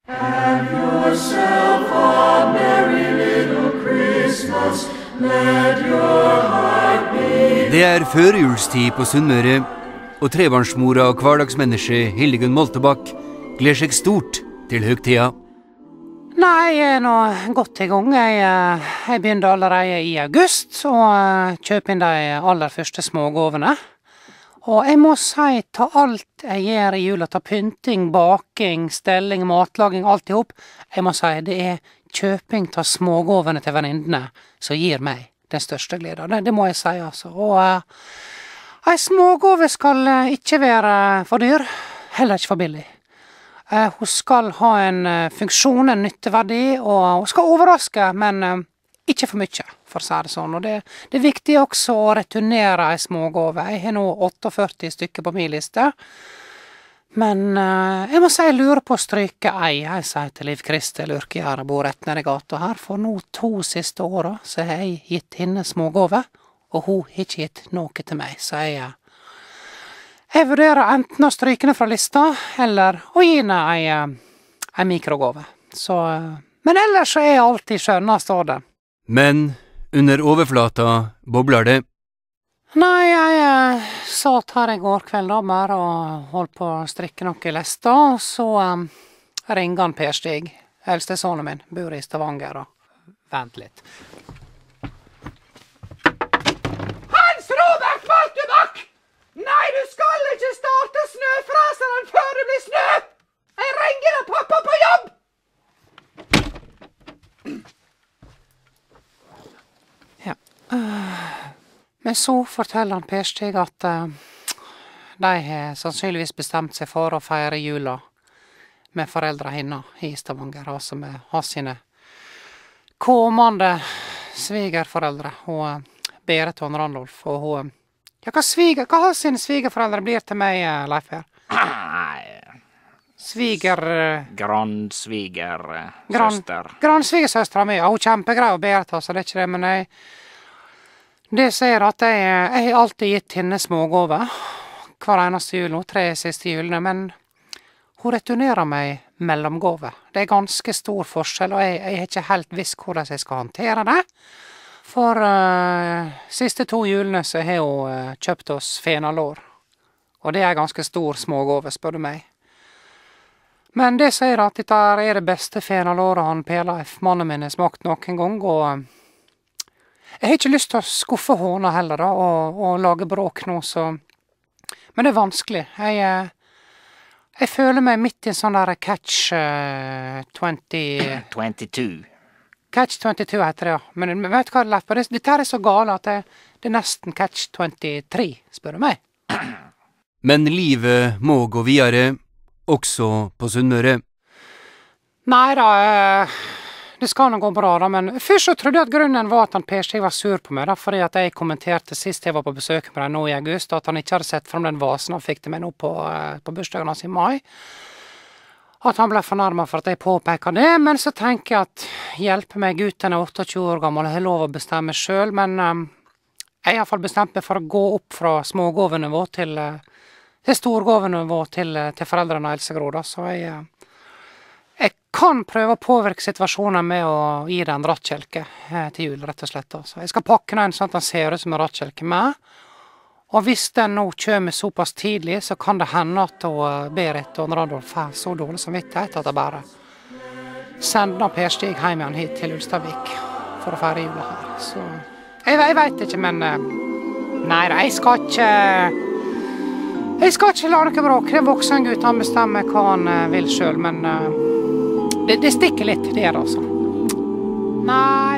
Have yourself a merry little Christmas, let your heart be. Det førjulstid på Sunnmøre, og trebarnsmora og hverdagsmenneske Hildegunn Moltebakk gleder seg stort til høgtida. Nei, jeg nå godt i gang. Jeg begynte allerede i august å kjøpe inn de aller første smågåvene. Og jeg må si, ta alt jeg gjør i jula, ta pynting, baking, stelling, matlaging, alt ihop. Jeg må si, det kjøping av smågåvene til venninnene som gir meg den største gleden. Det må jeg si, altså. Og en smågåve skal ikke være for dyr, heller ikke for billig. Hun skal ha en funksjon, en nytteverdi, og hun skal overraske, men ikke for mye, for å si det sånn. Og det er viktig også å returnere en smågave. Jeg har nå 48 stykker på min liste. Men jeg må si jeg lurer på å stryke ei. Jeg sier til Liv Kristel Urkegjerde, bor rett nede i gata her. For nå 2 siste årene så har jeg gitt henne smågave, og hun har ikke gitt noe til meg. Så jeg vurderer enten å stryke henne fra lista, eller å gi henne en mikrogave. Men ellers så er jeg alltid skjønna, står det. Men under overflata bobler det. Nei, jeg satt her i går kveld da, bare og holdt på å strikke noe i lesta, og så ringer han Per Stig, eldste sønnen min, bor i Stavanger, og vent litt. Hans Robert Moltebakk! Nei, du skal ikke starte snøfraseren før det blir snø! Jeg ringer deg pappa på jobb! Ja. Men så forteller han Per Stig at de har sannsynligvis bestemt seg for å feire jula med foreldre henne i Stavanger, altså med sine kommende svigerforeldre, og Berit og Randolf, og hun. Ja, hva har sine svigerforeldre blir til meg, Leif her? Grandsvigersøster. Grandsvigersøstera mi, ja, hun kjempegrei og Berit, altså, det er ikke det, men det sier at jeg har alltid gitt henne smågave hver eneste jul nå, 3 siste julene, men hun returnerer meg mellomgave. Det er ganske stor forskjell, og jeg har ikke helt visst hvordan jeg skal håndtere det. For siste 2 julene så har hun kjøpt oss fenalår, og det er ganske stor smågave, spør du meg. Men det sier at dette er det beste fenalåret han Per-Leif, mannen min, har smakt noen gang, og jeg har ikke lyst til å skuffe hånda heller da, og lage bråk nå, så. Men det er vanskelig. Jeg føler meg midt i en sånn der catch 22. Catch 22 heter det, ja. Men vet du hva, Leif? Dette her er så gale at det er nesten catch 23, spør du meg. Men livet må gå videre, også på Sunnmøre. Nei da, det skal nå gå bra da, men først så trodde jeg at grunnen var at han Per Stig var sur på meg da, fordi at jeg kommenterte sist jeg var på besøk med deg nå i august, at han ikke hadde sett frem den vasen han fikk til meg nå på bursdagen hans i mai. At han ble fornærmet for at jeg påpeker det, men så tenker jeg at hjelpe meg, gutten er 28 år gammel, jeg har lov å bestemme selv, men jeg har i hvert fall bestemt meg for å gå opp fra smågåvenivå til storgåvenivå til foreldrene og Else Gro da, så jeg kan prøve å påvirke situasjonen med å gi deg en rattkjelke til jul, rett og slett. Altså. Jeg skal pakke den sånn at den ser ut som en rattkjelke med. Og hvis den nå kommer såpass tidlig, så kan det hende at Berit og Randolf får så dårlig samvittighet at jeg bare sender Per Stig hjem igjen hit til Ulstavik for å feire jula her. Så jeg vet ikke, men nei, jeg skal ikke la noe bråk. Det er voksen gutt, han bestemmer hva han vil selv, men det stikker litt, det altså. Nei,